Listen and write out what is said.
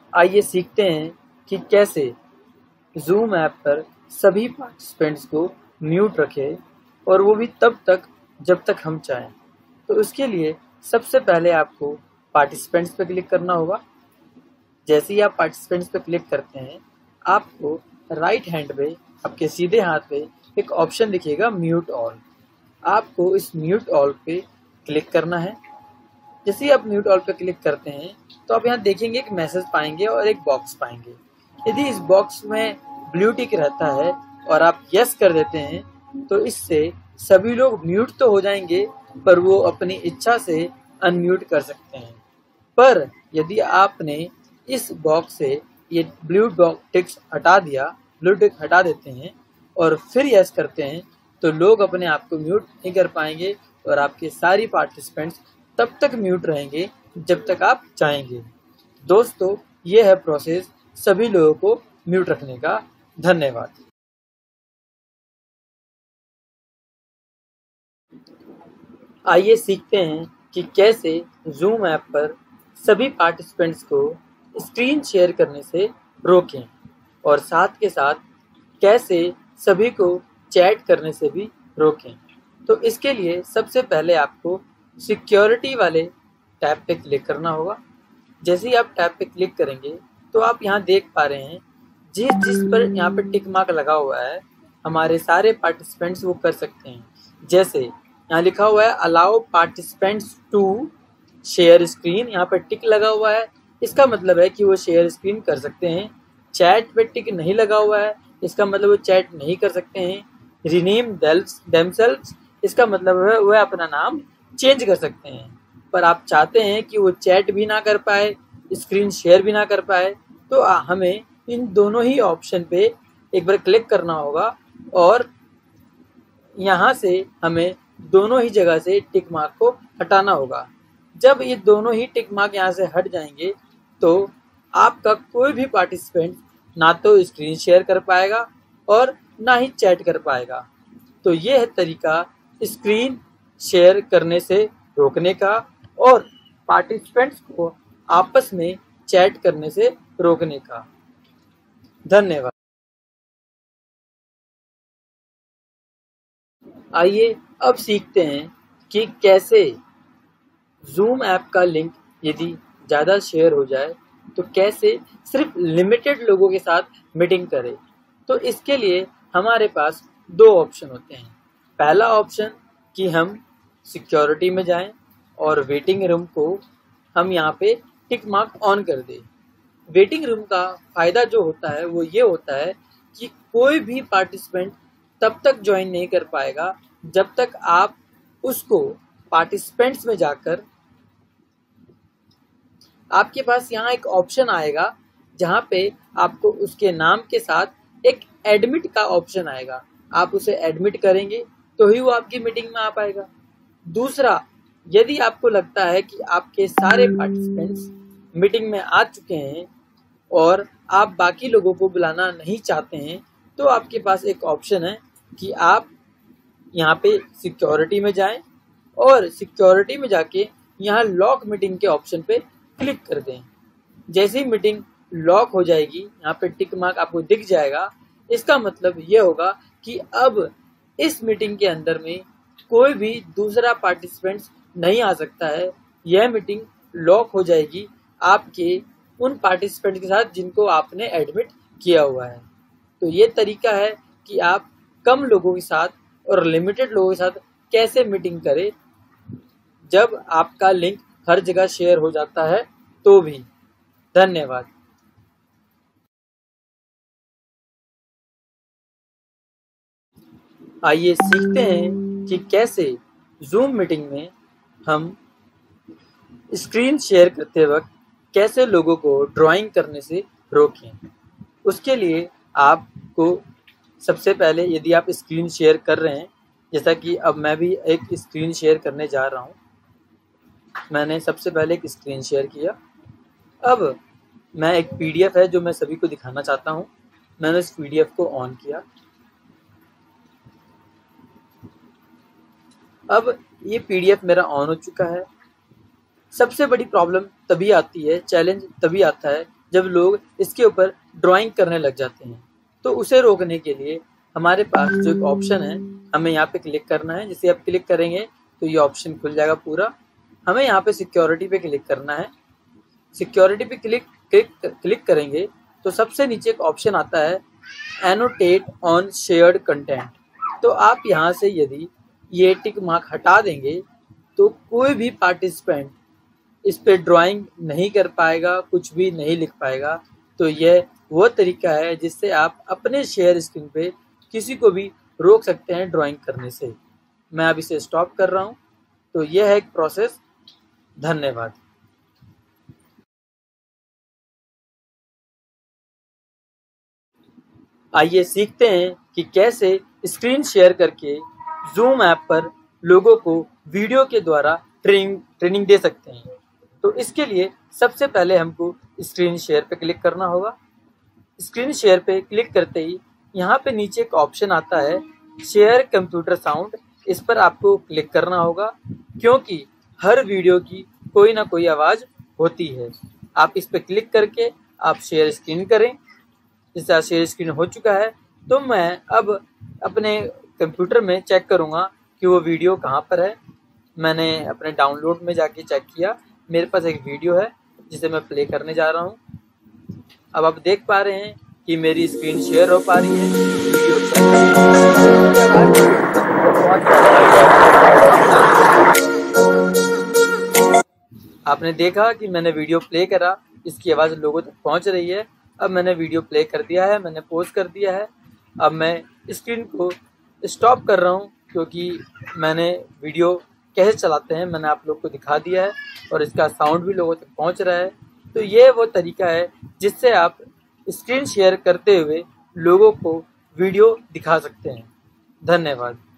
आइए सीखते हैं कि कैसे ज़ूम ऐप पर सभी पार्टिसिपेंट्स को म्यूट रखें और वो भी तब तक जब तक हम चाहें। तो उसके लिए सबसे पहले आपको पार्टिसिपेंट्स पर क्लिक करना होगा। जैसे ही आप पार्टिसिपेंट्स पर क्लिक करते हैं, आपको राइट हैंड पे, आपके सीधे हाथ पे एक ऑप्शन दिखेगा म्यूट ऑल। आपको इस म्यूट ऑल पे क्लिक करना है। जैसे ही आप म्यूट ऑल पे क्लिक करते हैं तो आप यहाँ देखेंगे एक मैसेज पाएंगे और एक बॉक्स पाएंगे। यदि इस बॉक्स में ब्लू टिक रहता है और आप यस कर देते हैं तो इससे सभी लोग म्यूट तो हो जाएंगे पर वो अपनी इच्छा से अनम्यूट कर सकते हैं। पर यदि आपने इस बॉक्स से ये ब्लू टिक्स हटा दिया, ब्लू टिक हटा देते हैं और फिर यस करते हैं तो लोग अपने आप को म्यूट नहीं कर पाएंगे और आपके सारी पार्टिसिपेंट्स तब तक म्यूट रहेंगे जब तक आप चाहेंगे। दोस्तों, ये है प्रोसेस सभी लोगों को म्यूट रखने का। धन्यवाद। आइए सीखते हैं कि कैसे ज़ूम ऐप पर सभी पार्टिसिपेंट्स को स्क्रीन शेयर करने से रोकें और साथ के साथ कैसे सभी को चैट करने से भी रोकें। तो इसके लिए सबसे पहले आपको सिक्योरिटी वाले टैब पे क्लिक करना होगा। जैसे ही आप टैब पे क्लिक करेंगे तो आप यहाँ देख पा रहे हैं जिस जिस पर यहाँ पे टिक मार्क लगा हुआ है हमारे सारे पार्टिसिपेंट्स वो कर सकते हैं। जैसे यहाँ लिखा हुआ है allow participants to share screen, यहाँ पर टिक लगा हुआ है, इसका मतलब है कि वो शेयर स्क्रीन कर सकते हैं। चैट पे टिक नहीं लगा हुआ है, इसका मतलब वो चैट नहीं कर सकते हैं। रीनेम देमसेल्व्स, इसका मतलब है वह अपना नाम चेंज कर सकते हैं। पर आप चाहते हैं कि वो चैट भी ना कर पाए, स्क्रीन शेयर भी ना कर पाए, तो हमें इन दोनों ही ऑप्शन पे एक बार क्लिक करना होगा और यहाँ से हमें दोनों ही जगह से टिक मार्क को हटाना होगा। जब ये दोनों ही टिक मार्क यहाँ से हट जाएंगे तो आपका कोई भी पार्टिसिपेंट ना तो स्क्रीन शेयर कर पाएगा और ना ही चैट कर पाएगा। तो ये है तरीका स्क्रीन शेयर करने से रोकने का और पार्टिसिपेंट्स को आपस में चैट करने से रोकने का। धन्यवाद। आइए अब सीखते हैं कि कैसे ज़ूम ऐप का लिंक यदि ज़्यादा शेयर हो जाए तो कैसे सिर्फ लिमिटेड लोगों के साथ मीटिंग करें। तो इसके लिए हमारे पास दो ऑप्शन होते हैं। पहला ऑप्शन कि हम सिक्योरिटी में जाएं और वेटिंग रूम को हम यहाँ पे टिक मार्क ऑन कर दें। वेटिंग रूम का फ़ायदा जो होता है वो ये होता है कि कोई भी पार्टिसिपेंट तब तक ज्वाइन नहीं कर पाएगा जब तक आप उसको पार्टिसिपेंट्स में जाकर, आपके पास यहाँ एक ऑप्शन आएगा जहाँ पे आपको उसके नाम के साथ एक एडमिट का ऑप्शन आएगा। आप उसे एडमिट करेंगे तो ही वो आपकी मीटिंग में आ पाएगा। दूसरा, यदि आपको लगता है कि आपके सारे पार्टिसिपेंट्स मीटिंग में आ चुके हैं और आप बाकी लोगों को बुलाना नहीं चाहते हैं तो आपके पास एक ऑप्शन है कि आप यहाँ पे सिक्योरिटी में जाएं और सिक्योरिटी में जाके यहाँ लॉक मीटिंग के ऑप्शन पे क्लिक कर दें। जैसे ही मीटिंग लॉक हो जाएगी, यहाँ पे टिक मार्क आपको दिख जाएगा, इसका मतलब ये होगा कि अब इस मीटिंग के अंदर में कोई भी दूसरा पार्टिसिपेंट्स नहीं आ सकता है। यह मीटिंग लॉक हो जाएगी आपके उन पार्टिसिपेंट के साथ जिनको आपने एडमिट किया हुआ है। तो ये तरीका है कि आप कम लोगों के साथ और लिमिटेड लोगों के साथ कैसे मीटिंग करें जब आपका लिंक हर जगह शेयर हो जाता है तो भी। धन्यवाद। आइए सीखते हैं कि कैसे ज़ूम मीटिंग में हम स्क्रीन शेयर करते वक्त कैसे लोगों को ड्राइंग करने से रोकें। उसके लिए आपको सबसे पहले, यदि आप स्क्रीन शेयर कर रहे हैं, जैसा कि अब मैं भी एक स्क्रीन शेयर करने जा रहा हूं, मैंने सबसे पहले एक स्क्रीन शेयर किया। अब मैं एक पीडीएफ है जो मैं सभी को दिखाना चाहता हूं, मैंने उस पीडीएफ को ऑन किया। अब ये पीडीएफ मेरा ऑन हो चुका है। सबसे बड़ी प्रॉब्लम तभी आती है, चैलेंज तभी आता है जब लोग इसके ऊपर ड्राइंग करने लग जाते हैं। तो उसे रोकने के लिए हमारे पास जो एक ऑप्शन है, हमें यहाँ पे क्लिक करना है। जैसे आप क्लिक करेंगे तो ये ऑप्शन खुल जाएगा पूरा। हमें यहाँ पे सिक्योरिटी पे क्लिक करना है। सिक्योरिटी पे क्लिक करेंगे तो सबसे नीचे एक ऑप्शन आता है एनोटेट ऑन शेयर्ड कंटेंट। तो आप यहाँ से यदि ये टिक मार्क हटा देंगे तो कोई भी पार्टिसिपेंट इस पे ड्राइंग नहीं कर पाएगा, कुछ भी नहीं लिख पाएगा। तो यह वो तरीका है जिससे आप अपने शेयर स्क्रीन पे किसी को भी रोक सकते हैं ड्राइंग करने से। मैं अब इसे स्टॉप कर रहा हूँ। तो यह है एक प्रोसेस। धन्यवाद। आइए सीखते हैं कि कैसे स्क्रीन शेयर करके जूम ऐप पर लोगों को वीडियो के द्वारा ट्रेनिंग दे सकते हैं। तो इसके लिए सबसे पहले हमको स्क्रीन शेयर पे क्लिक करना होगा। स्क्रीन शेयर पे क्लिक करते ही यहाँ पे नीचे एक ऑप्शन आता है शेयर कंप्यूटर साउंड। इस पर आपको क्लिक करना होगा क्योंकि हर वीडियो की कोई ना कोई आवाज़ होती है। आप इस पर क्लिक करके आप शेयर स्क्रीन करें। जैसा शेयर स्क्रीन हो चुका है तो मैं अब अपने कंप्यूटर में चेक करूँगा कि वो वीडियो कहाँ पर है। मैंने अपने डाउनलोड में जाके चेक किया, मेरे पास एक वीडियो है जिसे मैं प्ले करने जा रहा हूँ। अब आप देख पा रहे हैं कि मेरी स्क्रीन शेयर हो पा रही है। वीडियो आपने देखा कि मैंने वीडियो प्ले करा, इसकी आवाज़ लोगों तक पहुँच रही है। अब मैंने वीडियो प्ले कर दिया है, मैंने पॉज कर दिया है। अब मैं स्क्रीन को स्टॉप कर रहा हूँ क्योंकि मैंने वीडियो कैसे चलाते हैं मैंने आप लोग को दिखा दिया है और इसका साउंड भी लोगों तक पहुँच रहा है। तो ये वो तरीका है जिससे आप स्क्रीन शेयर करते हुए लोगों को वीडियो दिखा सकते हैं। धन्यवाद।